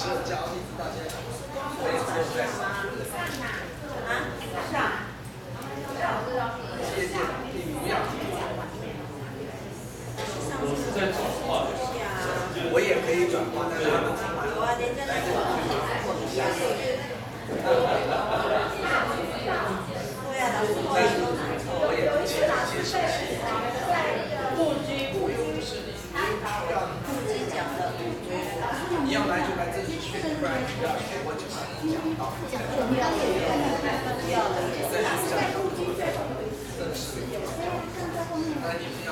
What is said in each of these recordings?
社交，一直到现在，我也只有在上学的时候。谢谢，你不要。 我是在转化的， 我也可以转化，但是他们听完了来这里去下课。但是我也不切一些事情。不拘不庸是你你要来就来这里学，不然你要学我就把你讲到。在学校正式，那你们要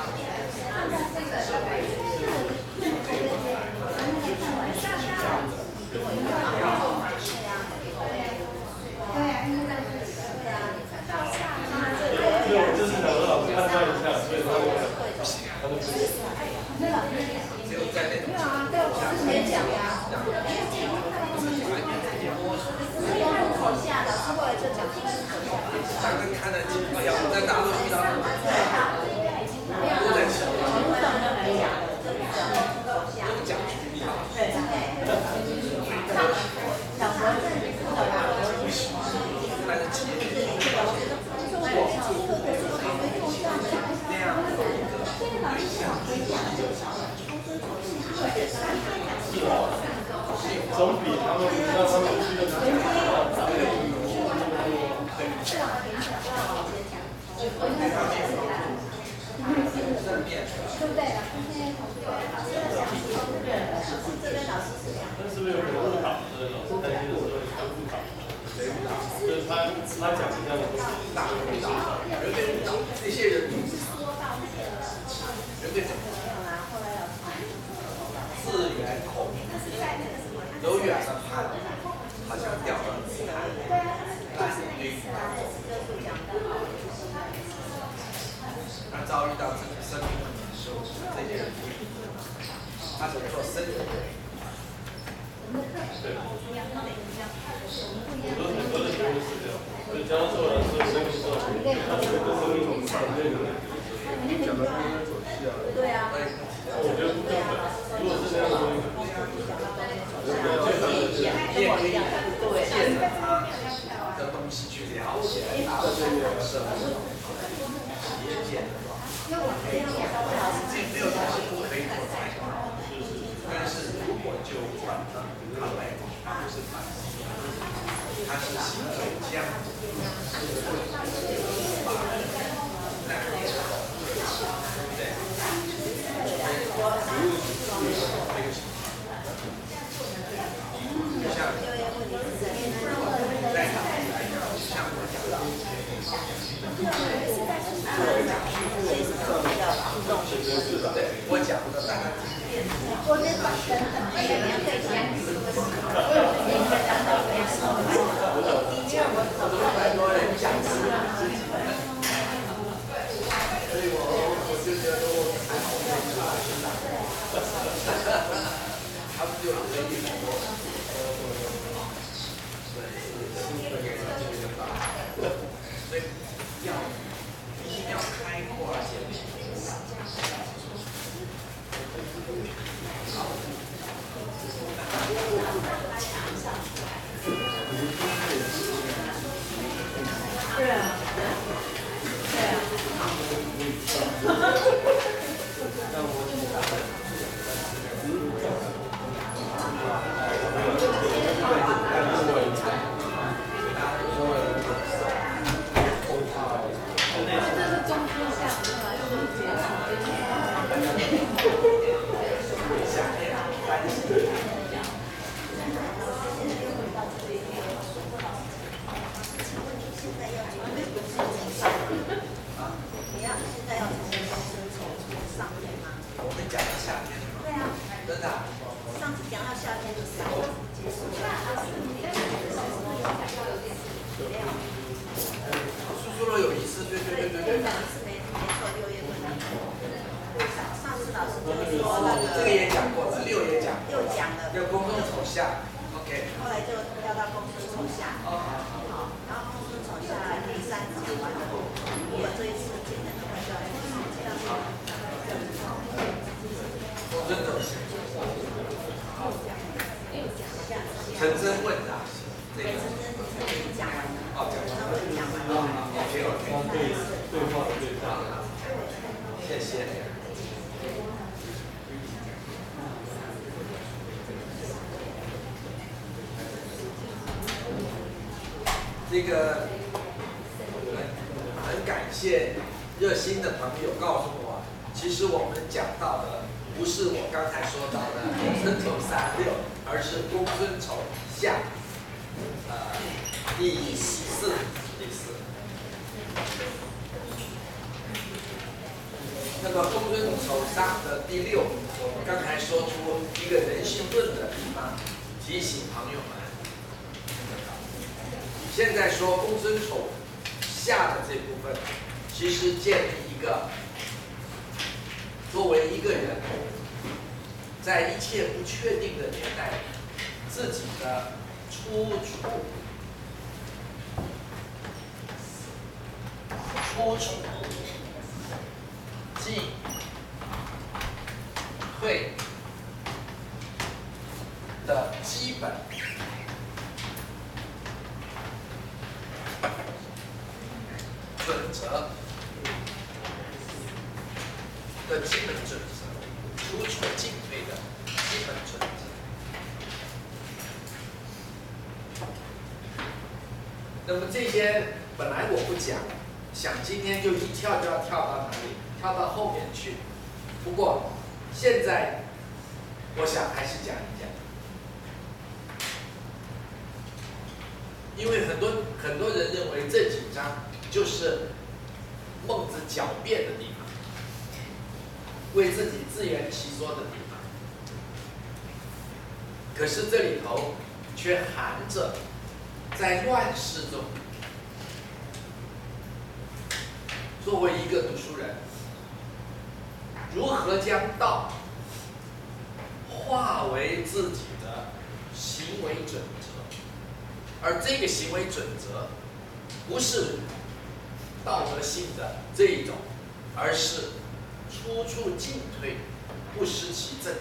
就是想让老师判断一下，所以他们只有在那种讲跟看得清一样，我在大陆遇到都在吃，都讲举例。但是企业那样的一个对象， 总比他们让他们去的正面， 对不对？ 但是不是有可能误导？就是老师担心的时候会误导，就是他讲一样的东西， 大误导，绝对误导，这些人绝对自圆口明，有远的攀，好像掉了泥潭，烂堆。而遭遇到自己生命问题的时候，这些人不一定，他只能做生意。 对，很多的学问是这样，就教授了说生命之后，他整个生命从上面讲到跟人走气啊。 对啊。 我觉得不根本，如果是这样的东西， 你也可以借着他的东西去了解他的生活，企业界的。没有东西不可以做采访，但是如果就管他来讲，他不是反击，他是行走江湖，把人来对，像在场来讲，像我讲的。对，我讲的大概。 我觉得人很累，你要对钱。 很多人讲自己，所以我就觉得我还好，他们就可以很多，所以要一定要开阔而且对啊，对啊。我们讲到夏天了，对啊，真的。上次讲到夏天的时候，结束了。叔叔都有一次，对。有一次没错，6月份。上次老师就说那个。这个也讲过了，6也讲。又讲了。要公众丑下 ，OK。后来就调到公孙丑下。好，然后公孙丑下第3集完了，我这一次今天的教育是这样。真的。 问的？这个。 讲完了。 哦，讲完了。 讲完了。 OK。 对话的对象。 谢谢。这个很感谢热心的朋友告诉我，其实我们讲到的不是我刚才说到的公孙丑3、6，而是公孙丑下，第4。那么公孙丑上的第6，我们刚才说出一个人性论的地方，提醒朋友们。现在说公孙丑下的这部分，其实建立一个作为一个人，在一切不确定的年代，自己的出处进退的基本准则的基本准则，出处进退的基本准则。那么这些本来我不讲，想今天就一跳就要跳到哪里？跳到后面去。不过现在我想还是讲一讲，因为很多人认为这几章就是孟子狡辩的地方，为自己自圆其说的地方。可是这里头却含着在乱世中，作为一个读书人，如何将道化为自己的行为准则，而这个行为准则不是道德性的这一种，而是出处进退，不失其正。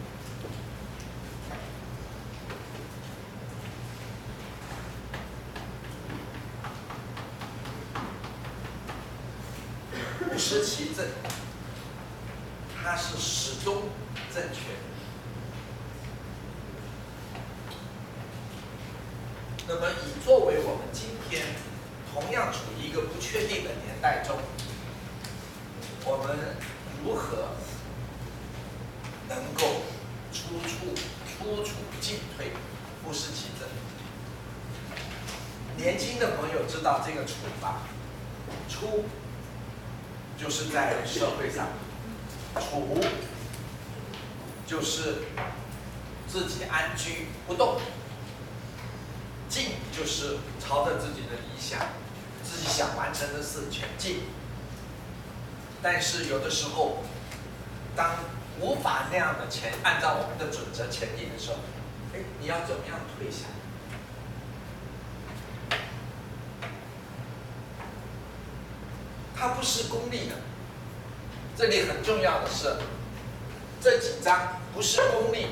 不失其正，它是始终正确的。那么，以作为我们今天同样处于一个不确定的年代中，我们如何能够出处进退，不失其正？年轻的朋友知道这个处吧？出就是在社会上，处就是自己安居不动，进就是朝着自己的理想、自己想完成的事前进。但是有的时候，当无法那样的按照我们的准则前进的时候，你要怎么样退下来？它不是功利的。这里很重要的是，这几章不是功利。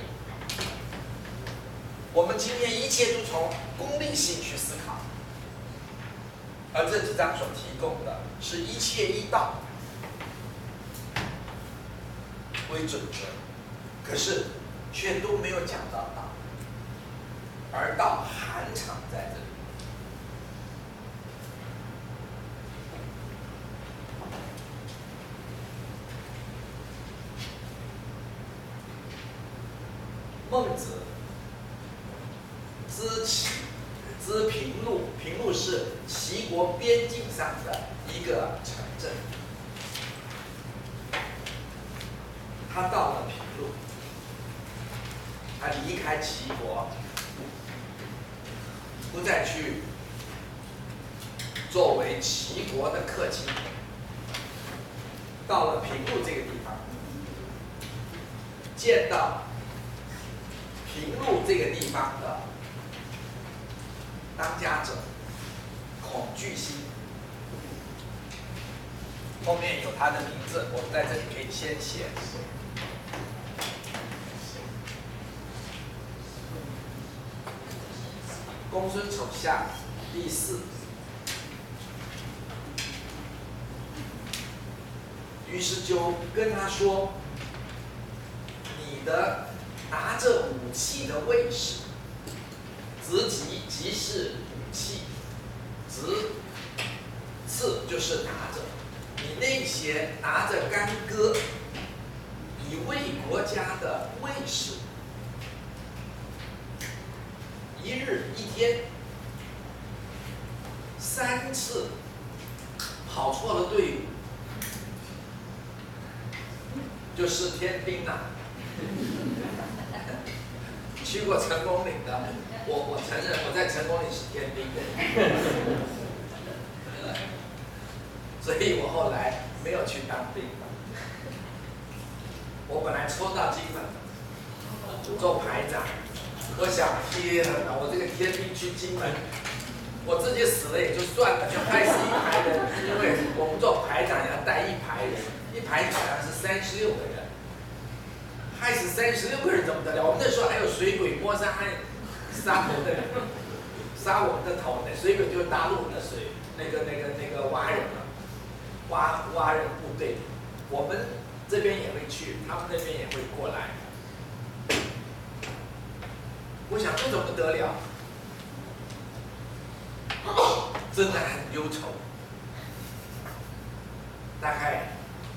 我们今天一切都从功利性去思考，而这几章所提供的是一切依道为准则，可是却都没有讲到道，而道含藏在这里。孟子知平陆，平陆是齐国边境上的一个城镇。他到了平陆，他离开齐国，不再去作为齐国的客卿。到了平陆这个地方，见到平陆这个地方的当家者，恐惧心，后面有他的名字，我们在这里可以先写。 公孙丑下第4。于是就跟他说：“你的拿着武器的卫士，执戟即是武器，执刺就是拿着。你那些拿着干戈以卫国家的卫士，一日一天3次跑错了队伍。”就是天兵啊，去过成功岭的，我承认我在成功岭是天兵的，所以我后来没有去当兵。我本来抽到金门做排长，我想天哪，我这个天兵去金门，我自己死了也就算了，就害死一排人，因为我们做排长要带1排人。1排好像是36个人，害死36个人怎么得了？我们那时候还有水鬼摸山害杀头的人，杀我们的头的水鬼就是大陆的水，那个蛙人啊，蛙人部队，我们这边也会去，他们那边也会过来。我想这怎么得了？真的很忧愁，大概。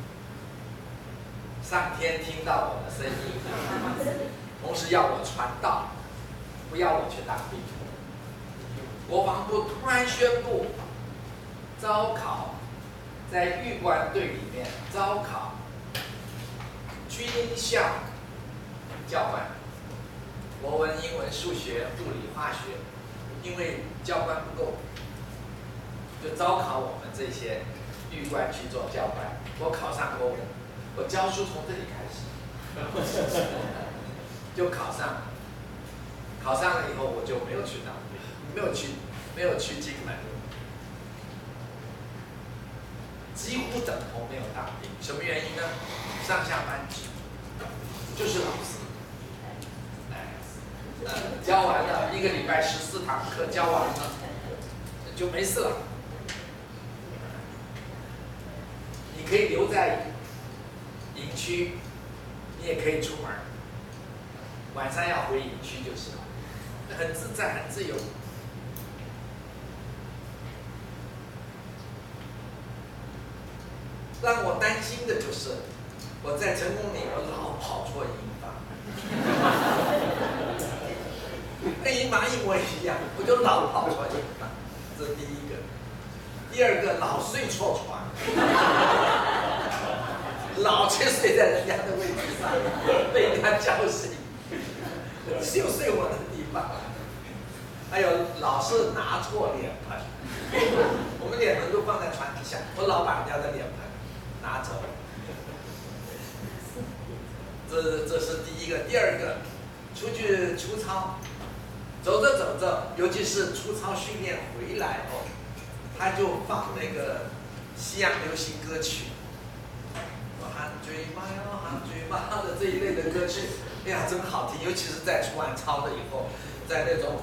上天听到我的声音，同时要我传道，不要我去当兵。国防部突然宣布招考，在预官队里面招考军校教官，国文、英文、数学、物理、化学，因为教官不够，就招考我们这些预官去做教官。我考上国文。我教书从这里开始，就考上了。考上了以后，我就没有去当兵，没有去金门，几乎等同没有当兵。什么原因呢？上下班制，就是老师，教完了1个礼拜14堂课，教完了就没事了。你可以留在营区，你也可以出门，晚上要回营区就是了，很自在，很自由。让我担心的就是，我在成功岭我老跑错营房，跟营房一模一样，我就老跑错营房，这是第一个。第二个，老睡错床。老去睡在人家的位置上，被人家叫醒，就睡我的地方。还有老是拿错脸盆，我们脸盆都放在床底下，我老把人家的脸盆拿走。这是第一个，第二个，出去出操，走着走着，尤其是出操训练回来后，他就放那个西洋流行歌曲。喊追妈哟，喊追妈的这一类的歌曲，哎呀，真好听！尤其是在出完操了以后，在那种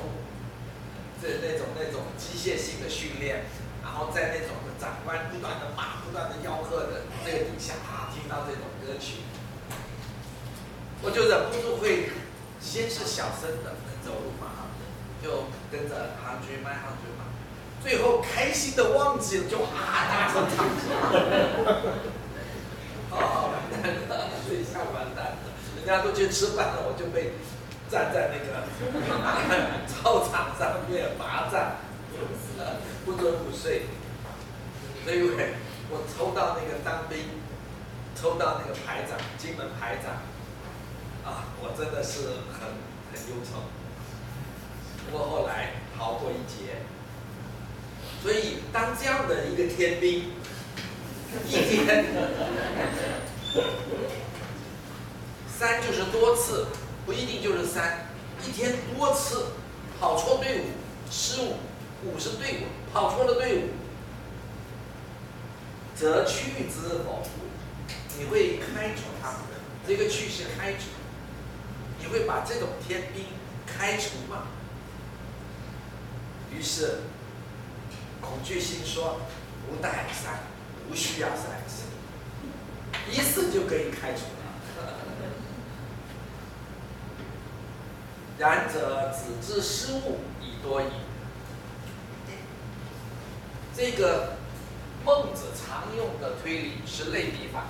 机械性的训练，然后在那种的长官不断的骂、不断的吆喝的这个底下听到这种歌曲，我就忍不住会先是小声的走路嘛，就跟着喊追妈，喊追妈，最后开心的忘记了，就大声唱起来。完蛋了，这下完蛋了！人家都去吃饭了，我就被站在那个操场上面罚站，不准午睡。所以我抽到那个当兵，抽到那个排长，金门排长，啊，我真的是很忧愁。不过后来逃过一劫。所以当这样的一个天兵，一天3就是多次，不一定就是3，一天多次跑错队伍，失误，5是队伍，跑错了队伍，则去之否？你会开除他们的，这个去是开除，你会把这种天兵开除吗？ 于是恐惧心说不带3，不需要3次，1次就可以开除了。然则子之失误已多矣。这个孟子常用的推理是类比法。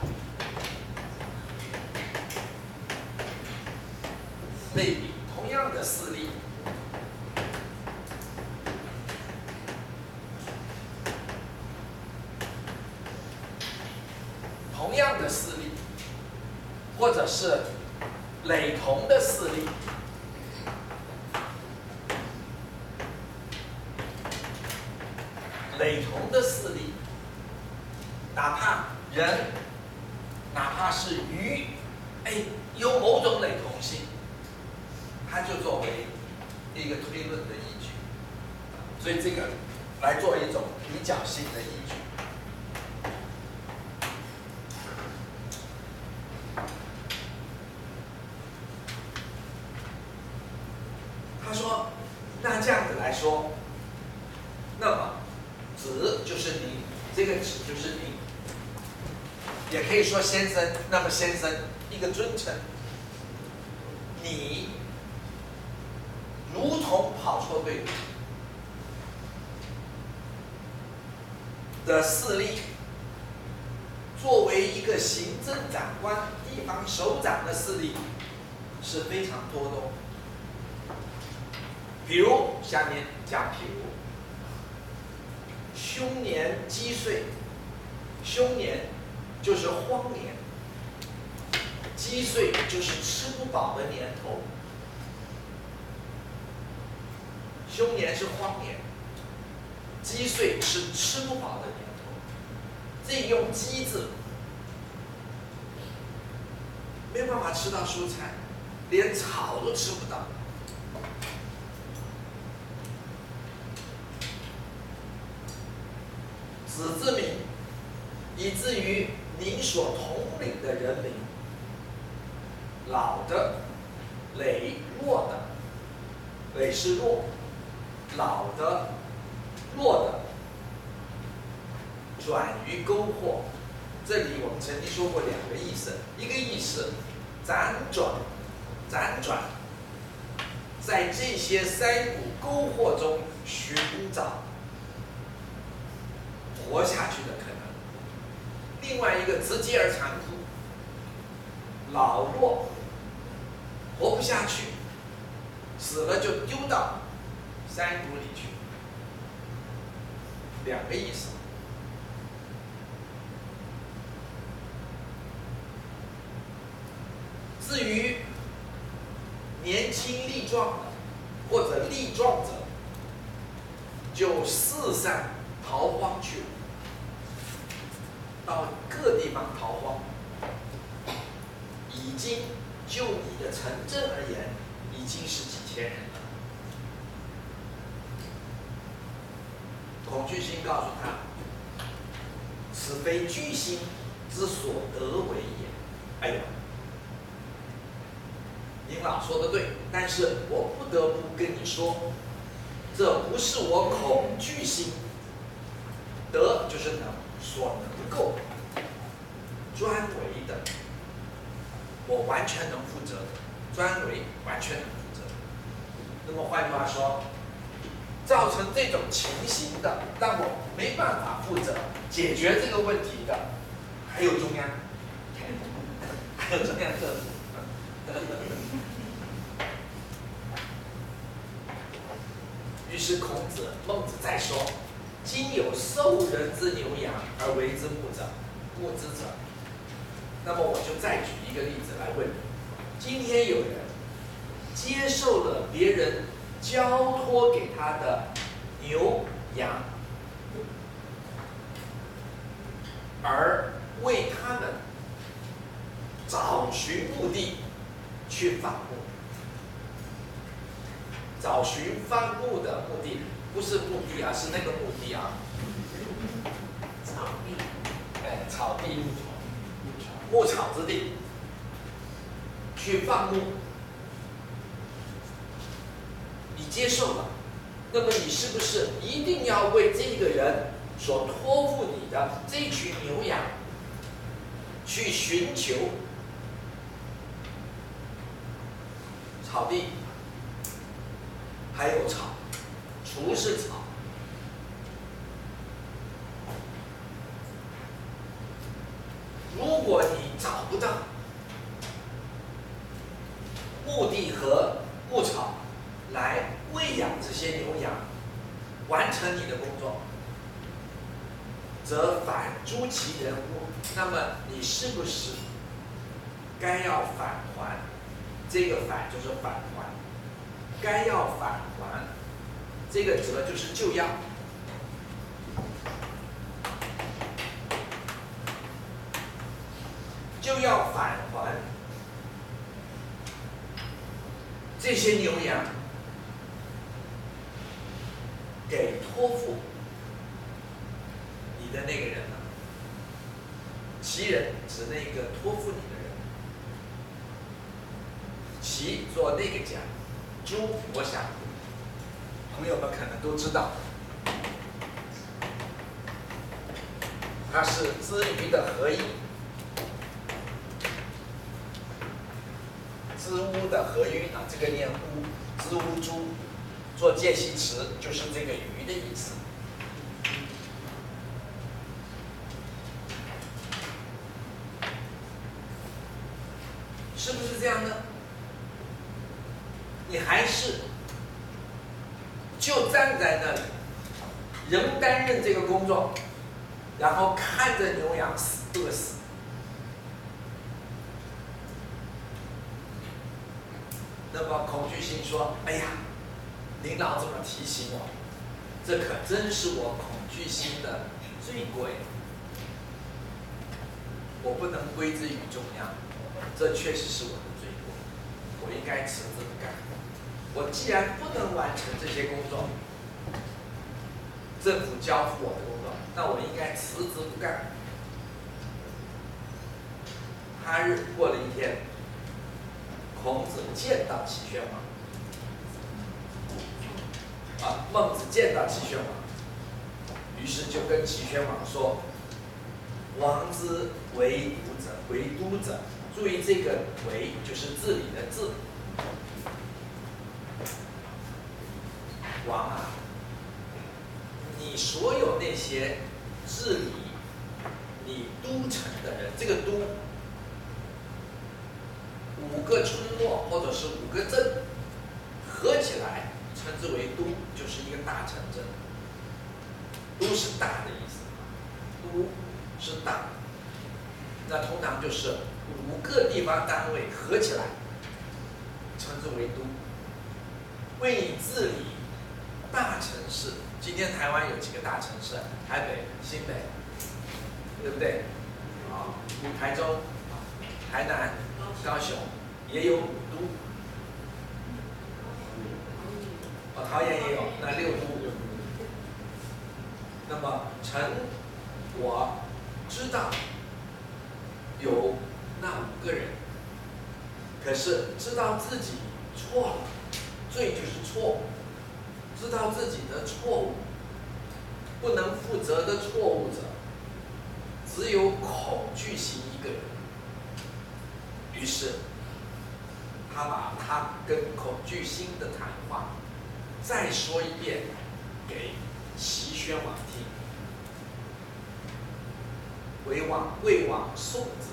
类比同样的事例，同样的事例，或者是雷同的事例，雷同的事例，哪怕人，哪怕是鱼，有某种雷同性。它就作为一个推论的依据，所以这个来做一种比较性的依据。他说，那这样子来说，那么子就是您，这个子就是您，也可以说先生。那么先生一个尊称，你。如同跑错队的事例，作为一个行政长官、地方首长的事例是非常多的哦。比如下面讲譬如，凶年积岁，凶年就是荒年，积岁就是吃不饱的年头。凶年是荒年，积岁是吃不饱的年头。这用积字，没有办法吃到蔬菜，连草都吃不到。子之名，以至于您所统领的人民，老的、羸弱的，羸是弱。老的、弱的，转于沟壑。这里我们曾经说过2个意思，一个意思辗转，在这些山谷沟壑中寻找活下去的可能；另外一个直接而残酷，老弱，活不下去，死了就丢到山谷里去，2个意思。至于年轻力壮的或者力壮者，就四散逃荒去了，到各地方逃荒。已经就你的城镇而言，已经是几千人了。恐惧心告诉他，此非巨星之所得为也。哎呀，您老说的对，但是我不得不跟你说，这不是我恐惧心得，就是所能够专为的，我完全能负责的，专为完全能负责。那么换句话说，造成这种情形的，让我没办法负责解决这个问题的，还有中央，还有中央政府。于是孟子再说：今有兽人之牛羊而为之牧之者。那么我就再举一个例子来问你：今天有人接受了别人交托给他的牛羊，而为他们找寻牧地去放牧。找寻放牧的目的不是墓地啊，是那个墓地啊， 草地， 草地，牧草之地，去放牧。你接受了，那么己是不是一定要为这个人所托付你的这群牛羊去寻求草地，还有草，除是草。如果你找不到牧地和牧草来喂养这些牛羊，完成你的工作，则反诸其人乎？那么你是不是该要返还？这个返就是返还，该要返还，这个则就是就要。就要返还这些牛羊给托付你的那个人了。其人指那个托付你的人，其做那个讲，诸我想朋友们可能都知道，它是资鱼的合音。支吾的合韵啊，这个念乌，支吾诸，做介系词就是这个鱼的意思。是不是这样呢？你还是就站在那里，仍担任这个工作，然后看着牛羊饿死。那么恐惧心说：“哎呀，领导这么提醒我，这可真是我恐惧心的罪过呀！我不能归之于中央，这确实是我的罪过，我应该辞职不干。我既然不能完成这些工作，政府交付我的工作，那我应该辞职不干。”他日过了一天。孔子见到齐宣王，孟子见到齐宣王，于是就跟齐宣王说：“王之为督者，为督者，注意这个‘为’就是治理的‘治’。王啊，你所有那些治理你都城的人，这个都。”5个村落或者是5个镇合起来称之为都，就是一个大城镇。都是大的意思，都是大，那通常就是5个地方单位合起来称之为都。为你治理大城市，今天台湾有几个大城市？台北、新北，对不对？啊，台中、台南、高雄也有5都，桃园也有，那6都。那么我知道有那5个人，可是知道自己错了，罪就是错误，知道自己的错误，不能负责的错误者，只有恐惧心1个人。于是他把他跟恐惧心的谈话再说一遍给齐宣王听。魏王宋之，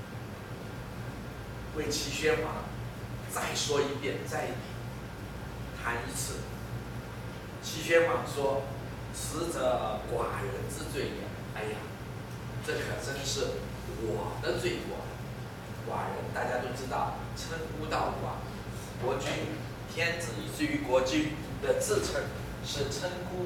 为齐宣王再说一遍，再谈一次。齐宣王说：“此者寡人之罪也。”哎呀，这可真是我的罪过。寡人大家都知道，称呼到寡，国君、天子以至于国君的自称是称呼。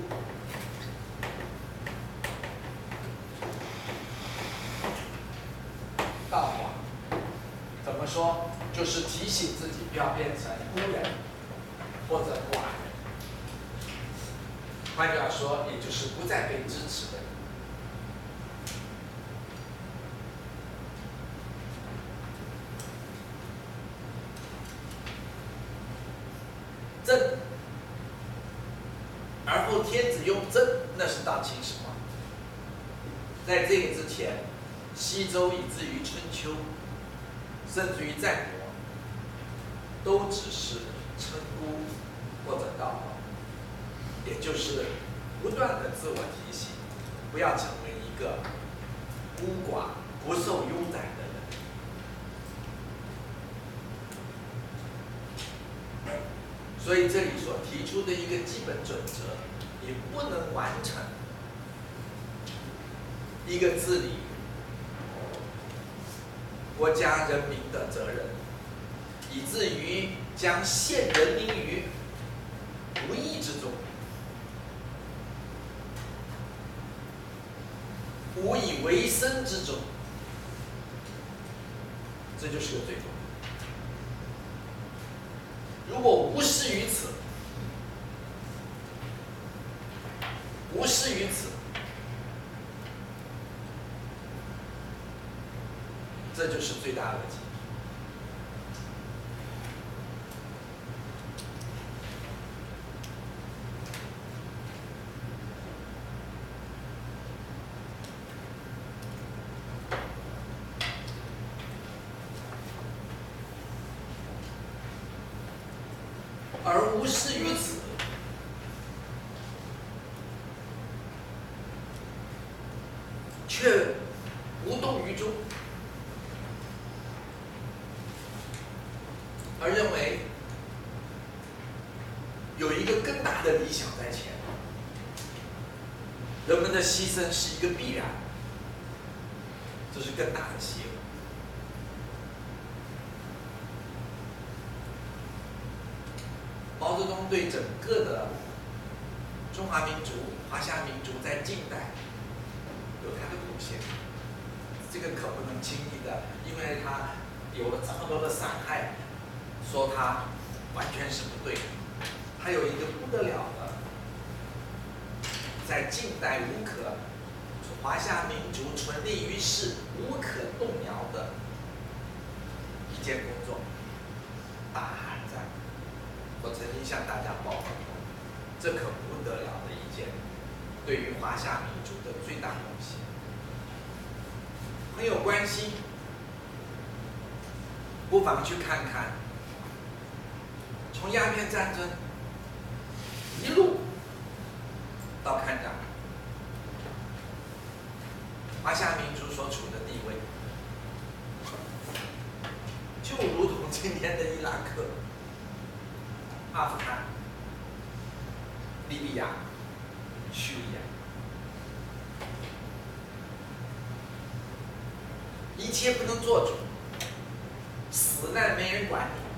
道寡怎么说？就是提醒自己不要变成孤人或者寡人。换句话说，也就是不再被支持的人。正而后天子雍正，那是到秦始皇。在这个之前，西周以至于春秋，甚至于战国，都只是称呼或者道貌，也就是不断的自我提醒，不要成为一个孤寡、不受优待的人。所以这里所提出的一个基本准则，你不能完成一个治理国家人民的责任，以至于将陷人民于不义之中，无以为生之中，这就是个罪状。如果无视于此，无视于此，这就是罪大恶极。而无视于此，却无动于衷，而认为有一个更大的理想在前，人们的牺牲是一个必然，这是更大的邪恶。毛泽东对整个的中华民族、华夏民族在近代有他的贡献，这个可不能轻易的，因为他有了这么多的伤害，说他完全是不对的。他有一个不得了的，在近代无可华夏民族存立于世无可动摇的一件工作——大韩战。我曾经向大家报告过，这可不得了的一件对于华夏民族的最大贡献。很有关系，不妨去看看，从鸦片战争一路到抗战，华夏民族所处的地位，就如同今天的伊拉克、阿富汗、利比亚、叙利亚，一切不能做主，死难没人管你。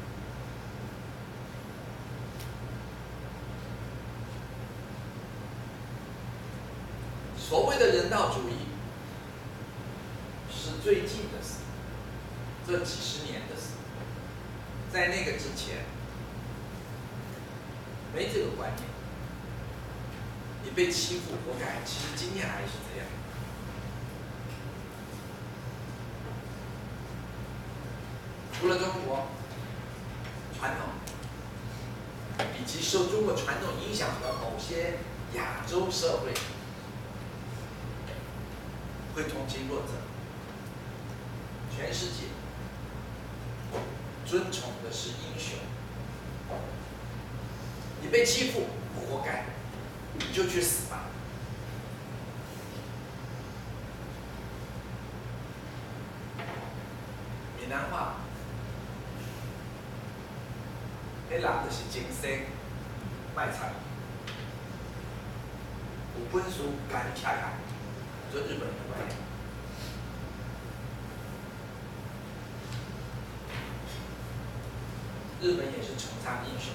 所谓的人道主义，是最近的事，这几十年的事，在那个之前，没这个观念。你被欺负活该，其实今天还是这样。除了中国传统，以及受中国传统影响的某些亚洲社会，会同情弱者，全世界尊崇的是英雄。你被欺负，活该，你就去死吧。闽南话，迄人就是精神卖惨，有本事赶你恰恰，这日本人的观念。日本也是崇尚英雄。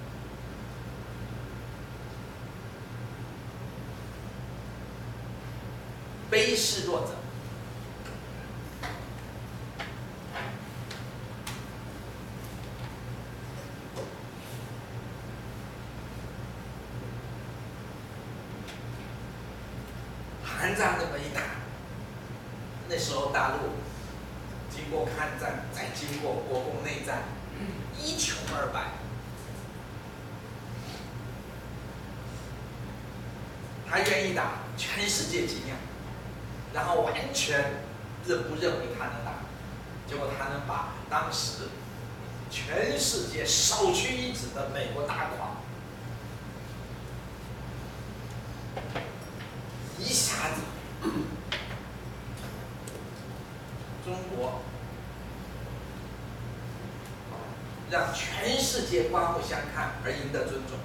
卑视弱者，韩战这么一打，那时候大陆经过抗战，再经过国共内战，一穷二白， 他愿意打全世界精量，然后完全不认为他能打，结果他能把当时全世界首屈一指的美国打垮，一下子，中国让全世界刮目相看而赢得尊重，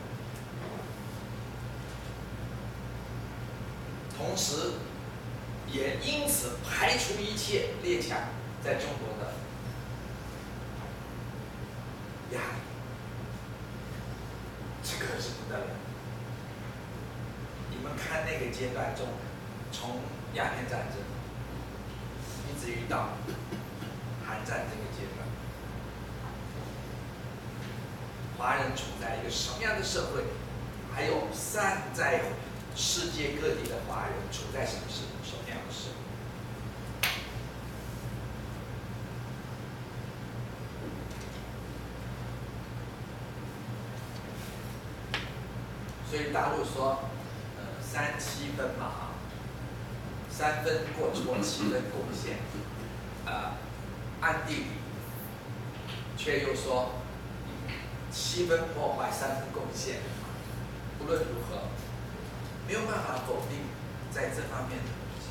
同时也因此排除一切列强在中国的压力，这可是不得了。你们看那个阶段中，从鸦片战争一直遇到韩战这个阶段，华人处在一个什么样的社会？还有散在世界各地的华人处在什么样的社会？所以大陆说，3、7分嘛，3分过错，7分贡献，暗地里却又说7分破坏，3分贡献。无论如何，没有办法否定在这方面的贡献。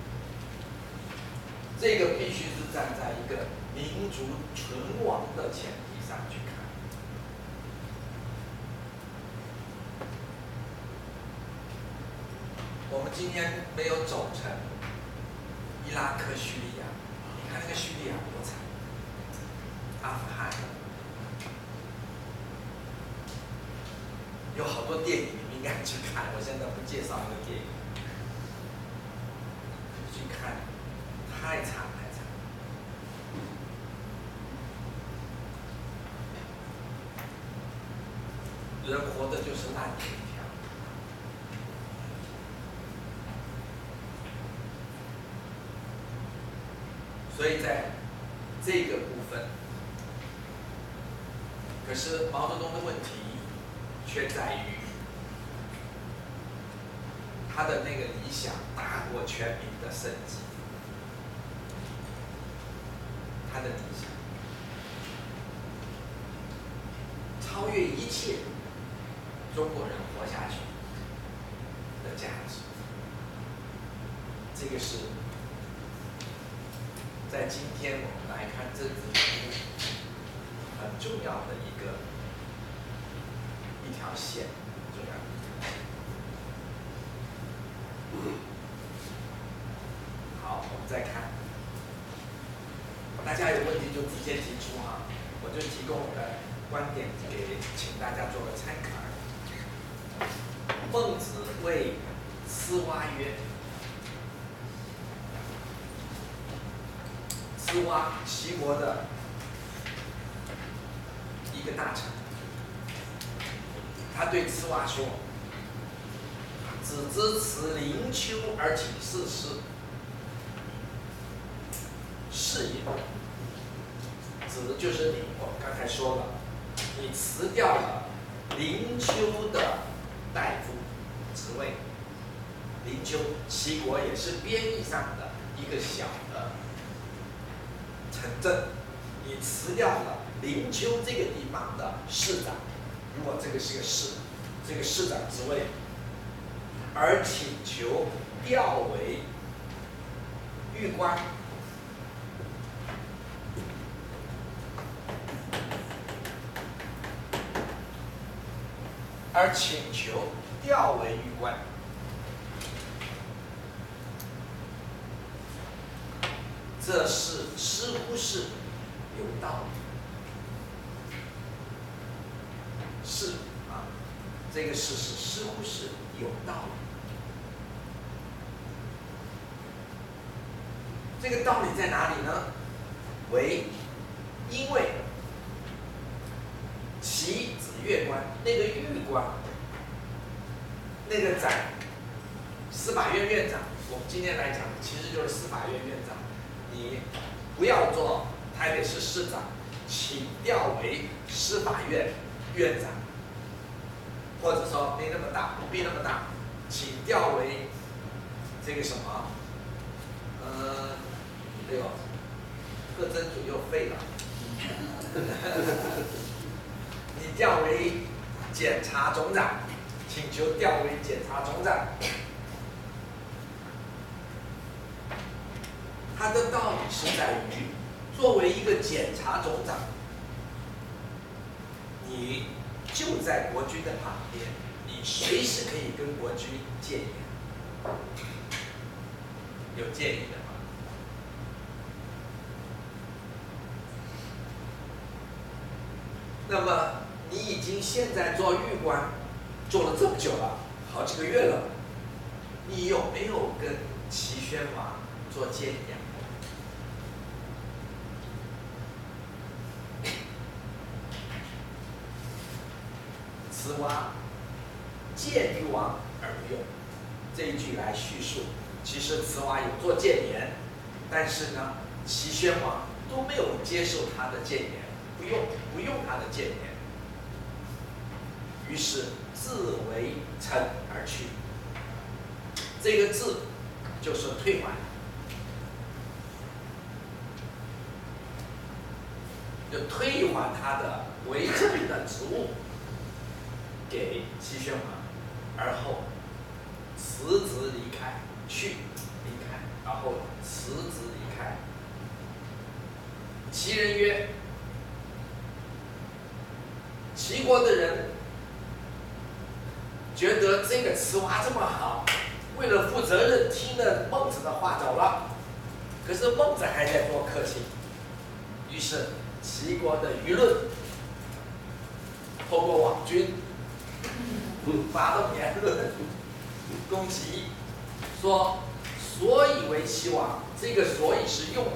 这个必须是站在一个民族存亡的前提上去看。我们今天没有走成伊拉克、叙利亚，你看那个叙利亚多惨，阿富汗，有好多电影你们应该去看，我现在不介绍那个电影，去看，太惨太惨。人活的就是烂命一条。所以在这个部分，可是毛泽东的问题却在于他的那个理想大过全民的生计，他的理想超越一切中国人活下去的价值，这个是在今天我们来看政治人物很重要的一条线，重要的一条线。好，我们再看，大家有问题就直接提出哈，我就提供我的观点给请大家做个参考。孟子谓呲蛙曰。呲蛙，齐国的一个大臣，他对呲蛙说：“子之辞灵丘而请四师，是也。”子就是你，我们刚才说了，你辞掉了灵丘的大夫职位。灵丘，齐国也是边邑上的一个小的城镇，你辞掉了灵丘这个地方的市长，如果这个是个市，这个市长职位，而请求调为狱官，而请求调为狱官，这是似乎是有道理，是啊，这个事实似乎是有道理。这个道理在哪里呢？因为其子越官，那个狱官，那个在司法院院长，我们今天来讲，其实就是司法院院长。你不要做台北市市长，请调为司法院院长，或者说没那么大，不必那么大， 请调为这个什么？哎呦，特征组又废了。你调为检察总长，请求调为检察总长。它的道理是在于，作为一个检察总长，你就在国军的旁边，你随时可以跟国军建言。有建议的吗？那么你已经现在做狱官，做了这么久了，好几个月了，你有没有跟齐宣王做建言？此蛙见于王而不用，这一句来叙述。其实此蛙有做谏言，但是呢，齐宣王都没有接受他的谏言，不用他的谏言，于是自为臣而去。这个自就是退还，就退还他的为臣的职务给齐宣王，而后辞职离开。离开，然后辞职离开。齐人曰：“齐国的人觉得这个雌蛙这么好，为了负责任，听了孟子的话走了。可是孟子还在做客卿，于是齐国的舆论透过网军发动言论攻击。”说，所以为齐王，这个所以是用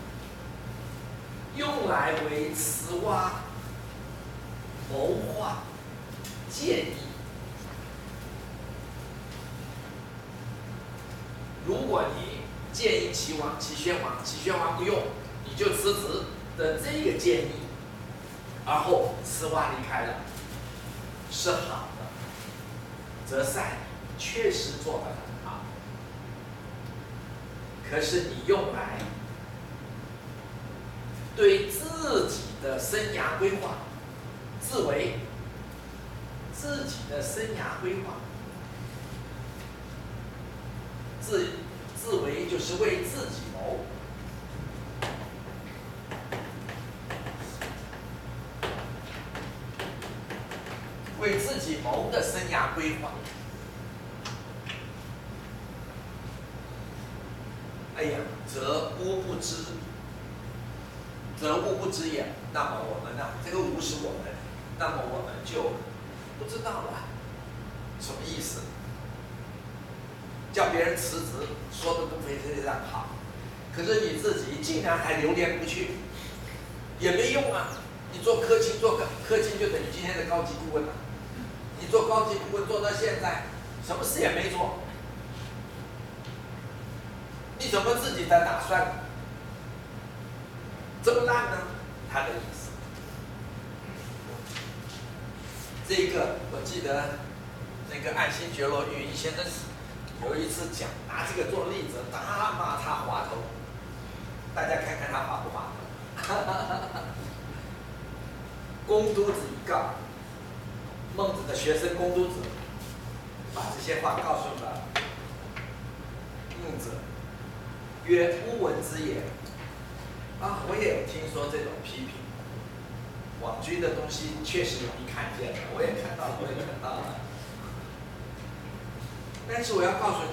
来为雌蛙谋划建议。如果你建议齐宣王不用，你就辞职的这个建议，而后雌蛙离开了，是好的，则善，确实做得很好。可是你用来对自己的生涯规划，自为自己的生涯规划，自为就是为自己谋，为自己谋的生涯规划。哎呀，则吾不知也。那么我们呢？这个吾是我们，那么我们就不知道了，什么意思？叫别人辞职，说的都非常好，可是你自己竟然还流连不去，也没用啊！你做客卿就等于今天的高级顾问了。你做高级顾问做到现在，什么事也没做。你怎么自己的打算这么烂呢？他的意思，这个我记得那个岸信觉罗玉一先生有一次讲，拿这个做例子，大骂他滑头。大家看看他滑不滑头？公都子一告，孟子的学生公都子把这些话告诉了孟子。曰：吾闻之也。啊，我也有听说这种批评，网军的东西确实容易看见了，我也看到了。但是我要告诉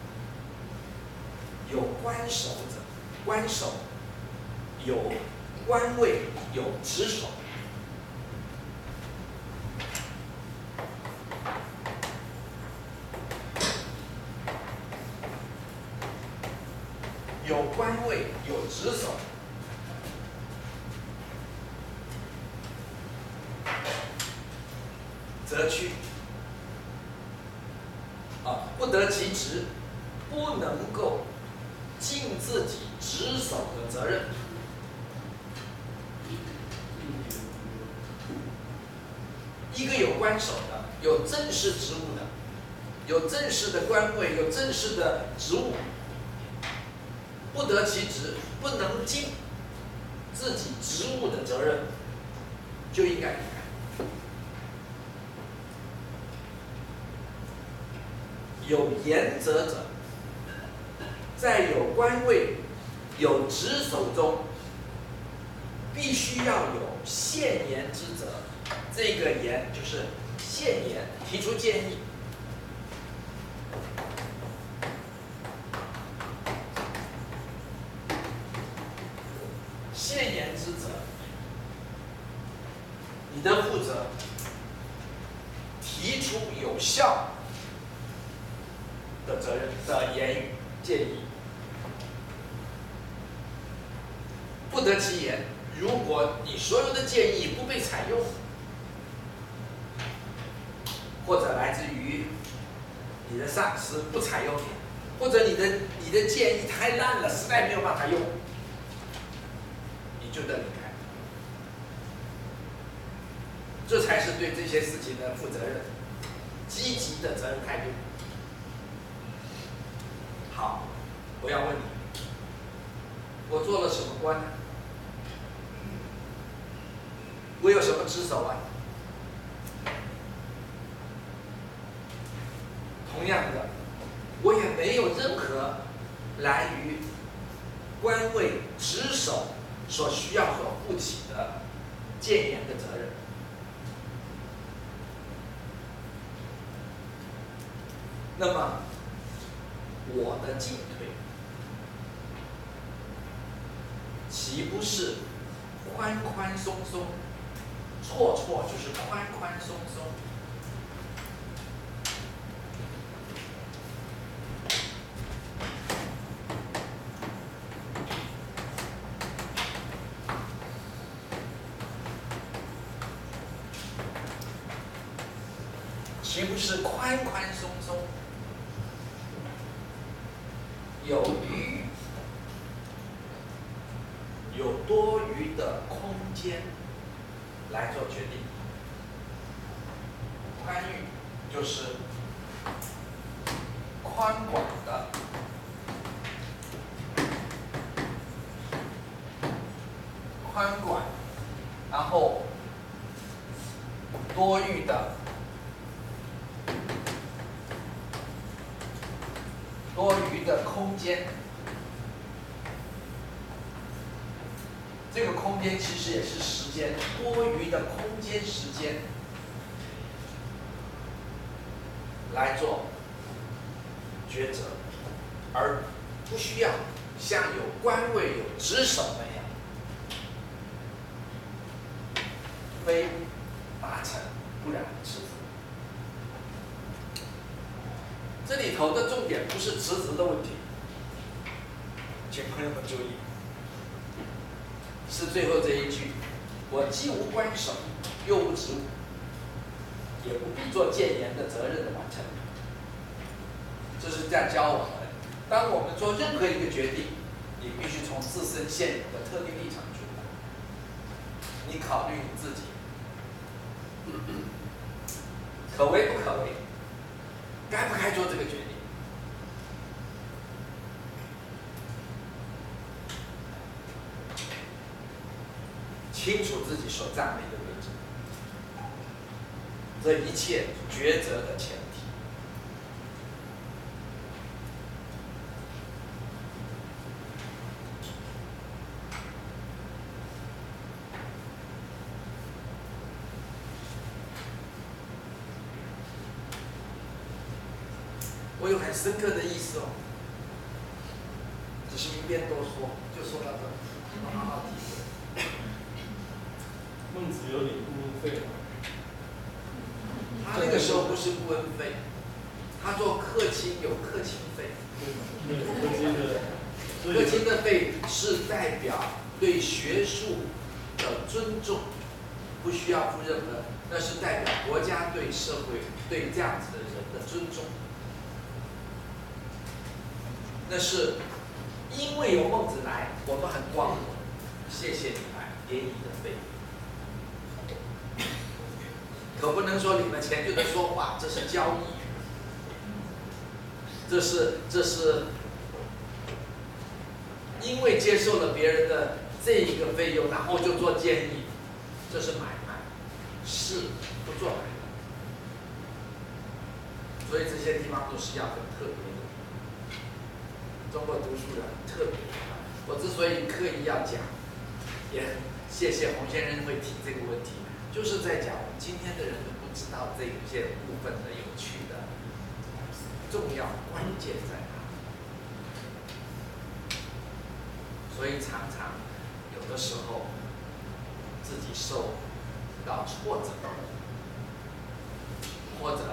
你，有官守者，官守有官位，有职守。有官位，有职守，则去不得其职，不能够尽自己职守的责任。一个有官守的、有正式职务的， 有正式的官位，有正式的职务，不得其职，不能尽自己职务的责任，就应该离开。有言责者，在有官位、有职守中，必须要有献言之责。这个言就是献言，提出建议。献言之责，你的负责提出有效的责任的言语建议，不得其言。如果你所有的建议不被采用，或者来自于你的上司不采用你，或者你的建议太烂了，实在没有办法用，你就得离开。这才是对这些事情的负责任，积极的责任态度。好，我要问你，我做了什么官？我有什么职守啊？同样的，我也没有任何来于官位职守所需要所负起的谏言的责任。那么，我的进退，岂不是宽宽松松？错错就是宽宽松松。岂不是宽宽松松？有多余的空间来做决定。宽裕就是宽广的、宽广，然后多余的、空间。这个空间其实也是时间，多余的空间、时间来做抉择，而不需要像有官位、有职守那样，非达成不然辞职。这里头的重点不是辞职的问题，请朋友们注意。是最后这一句，我既无官守，又无职务，也不必做谏言的责任的完成。这是在教我们，当我们做任何一个决定，你必须从自身现有的特定立场出发，你考虑你自己，可为不可为，该不该做这个决定。清楚自己所站立的位置，这一切抉择的前提。我有很深刻的意思哦，只是一边多说，就说到这，好好体会。 孟子有领顾问费吗？ 他那个时候不是顾问费，他做客卿有客卿费。客卿的费是代表对学术的尊重，不需要付任何，那是代表国家对社会对这样子的人的尊重。那是因为有孟子来，我们很光荣，谢谢你来，给你的费。可不能说领了钱就能说话，这是交易。 这是因为接受了别人的这一个费用，然后就做建议，这是买卖，是不做买卖。所以这些地方都是要很特别的。中国读书人很特别，我之所以刻意要讲，也很谢谢洪先生会提这个问题，就是在讲我们今天的人都不知道这些部分的有趣的重要关键在哪。所以常常有的时候自己受到挫折，或者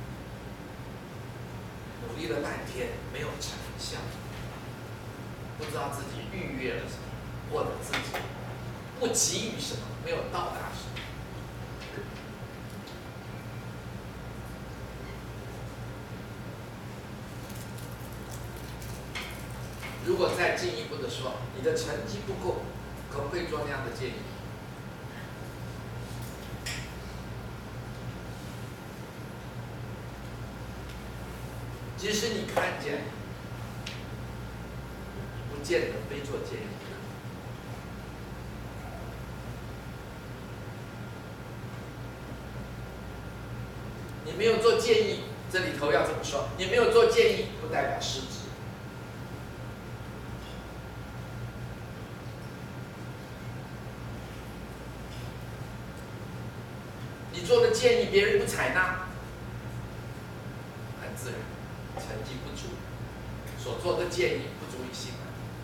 努力了半天没有成效，不知道自己逾越了什么，或者自己不给予什么，没有到达什么。如果再进一步的说，你的成绩不够，可不可以做那样的建议？即使你看见，不见得非做建议。你没有做建议，这里头要怎么说？你没有做建议，不代表失职。你做的建议别人不采纳，很自然，成绩不足，所做的建议不足以信赖。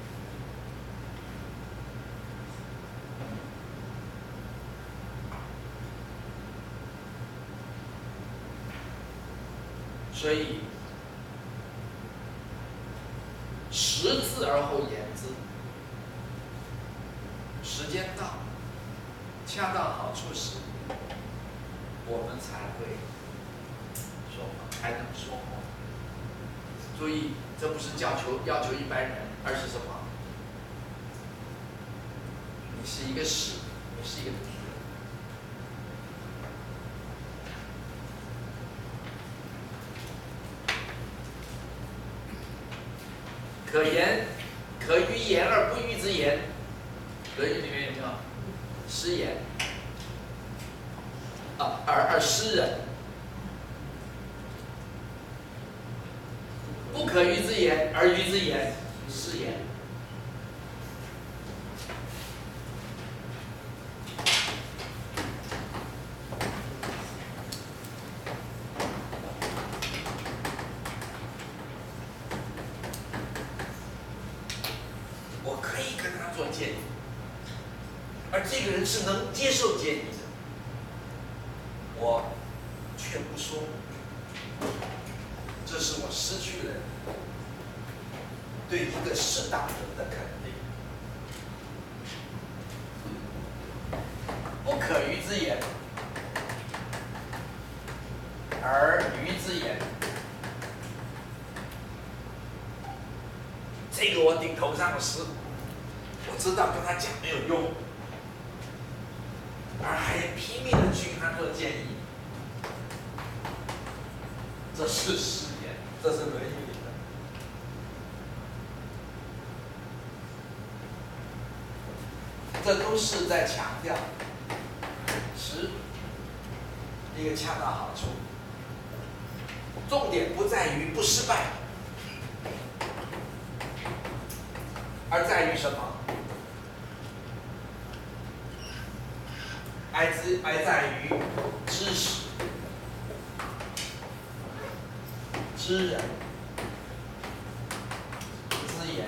所以，识字而后言之，时间到，恰到好处时，我们才会说话，才能说话。注意，这不是要求一般人，而是什么？你是一个史，你是一个读书人。可言，可于言而不喻之言，《论语》里面有没有？诗言。而诗人不可喻之言而喻之言，诗言。我可以跟他做建议，而这个人是能接受建议的。我却不说，这是我失去了对一个适当人的肯定。不可喻之言而喻之言，这个我顶头上的事，我知道跟他讲没有用，而还拼命的去跟他做建议。这是诗言，这是《论语》里的。这都是在强调识一个恰到好处。重点不在于不失败，而在于什么？而在于知识。知人知言，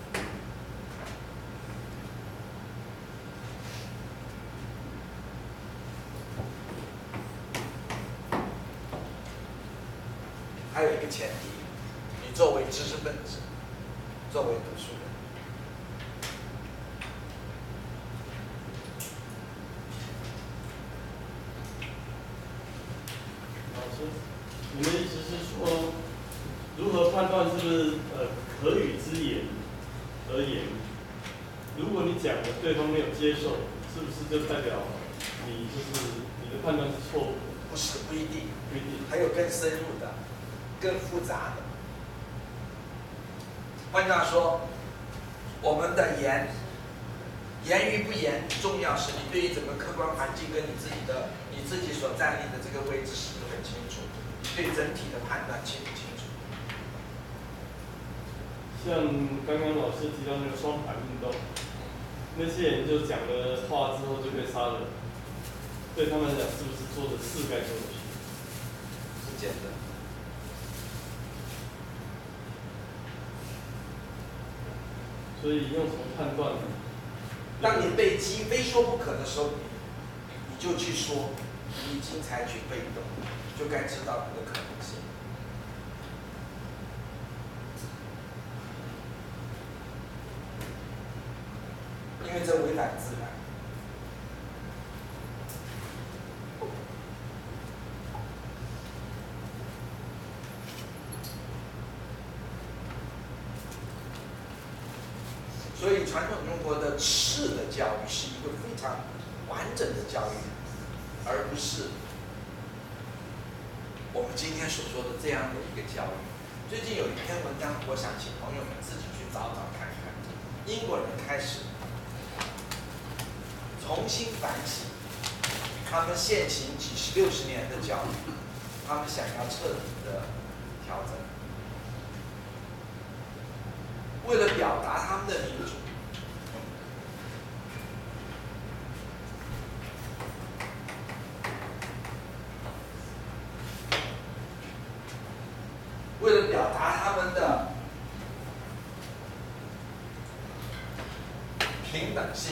还有一个前提，你作为知识分子，作为读书人， 老师，你的意思是说，如何判断是不是可语之言而言？如果你讲了对方没有接受，是不是就代表你的判断是错误？ 不是，不一定， 不一定。 还有更深入的、更复杂的。 换句话说，我们的言与不言，重要是你对于整个客观环境跟你自己所站立的这个位置是不是很清楚？你对整体的判断清不清楚？ 像刚刚老师提到那个双盘运动，那些人就讲了话之后就被杀了，对他们来讲是不是做的是该做的事？ 不见得。 所以用什么判断呢？ 当你被击非说不可的时候，你就去说，你已经采取被动，就该知道你的可能性。因为这违反自然。所以传统中国的士的教育是一个非常完整的教育，而不是我们今天所说的这样的一个教育。最近有一篇文章，我想请朋友们自己去找找看看。英国人开始重新反省他们现行几十60年的教育，他们想要彻底的调整。为了表达他们的民主，为了表达他们的平等性，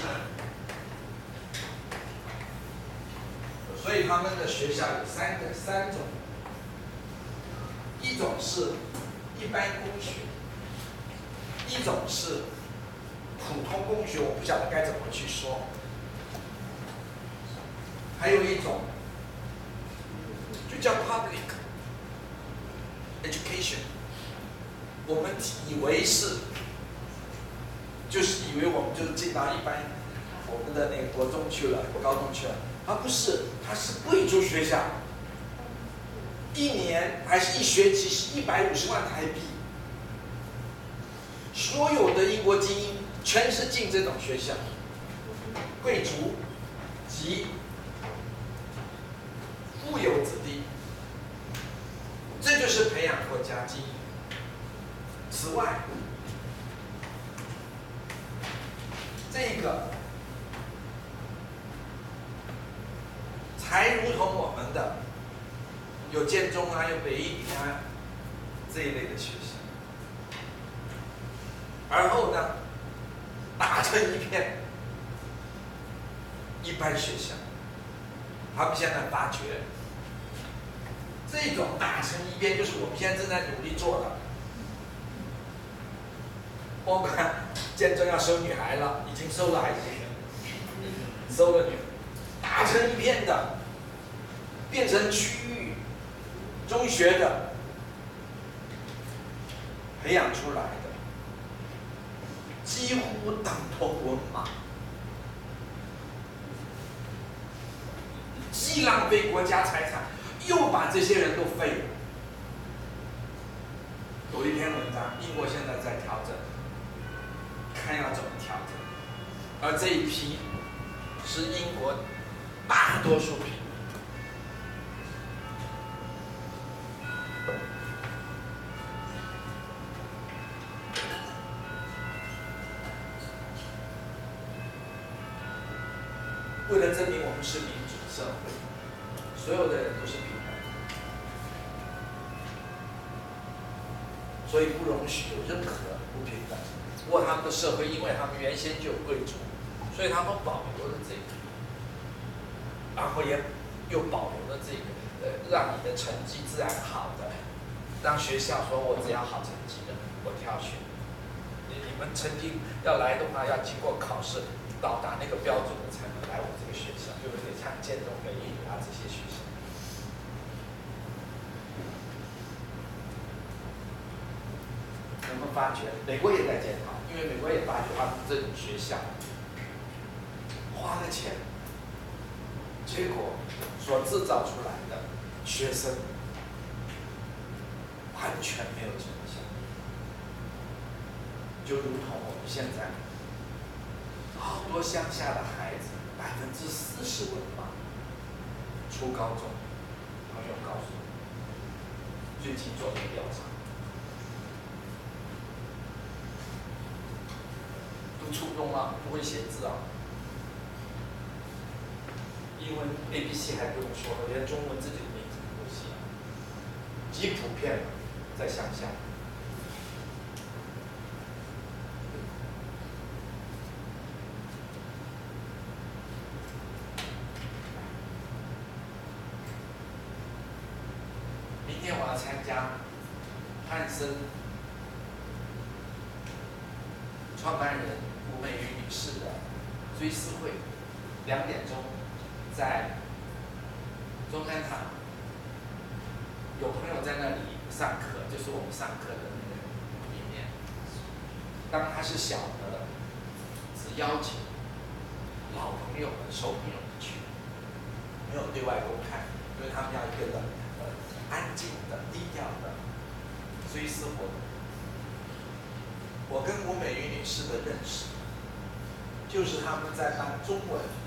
所以他们的学校有三种，一种是一般公学。一种是普通公学，我不晓得该怎么去说。还有一种就叫 public education， 我们以为是，就是以为我们就进到一般我们的那个国中去了，高中去了，而不是，它是贵族学校，一年还是一学期是150万台币。所有的英国精英全是进这种学校，贵族及富有子弟，这就是培养国家精英。此外，这个才如同我们的有建中啊，有北一女啊这一类的学校。而后呢，打成一片一般学校，他们现在发觉，这种打成一片就是我们现在正在努力做的。包括建中要收女孩了，已经收了还是收了女，打成一片的，变成区域中学的培养出来的。几乎等同文盲，既浪费国家财产，又把这些人都废了。有一篇文章，英国现在在调整，看要怎么调整。而这一批是英国大多数平民。为了证明我们是民主社会，所有的人都是平等，所以不容许有任何不平等。不过他们的社会，因为他们原先就有贵族，所以他们保留了这个，然后又保留了这个，让你的成绩自然好的，让学校说我只要好成绩的，我挑选。你们成绩要来的话，要经过考试。到达那个标准的才能来我们这个学校，对不对？像建中、北一女啊这些学校，有没有发觉？美国也在检讨，因为美国也发觉他们这种学校花了钱，结果所制造出来的学生完全没有成效。 就如同我们现在好多乡下的孩子，40%文盲，初高中。朋友告诉我，最近做了调查，都初中了，不会写字啊。英文 ABC 还不用说了，连中文自己的名字都不会写，极普遍了，在乡下。明天我要参加汉森创办人吴美瑜女士的追思会，2点钟在中山堂，有朋友在那里上课，就是我们上课的那个里面。当他是小的，只邀请老朋友们、熟朋友们去，没有对外公开，因为他们要一个安静的、低调的追思活动。我跟吴美瑜女士的认识，就是他们在办中文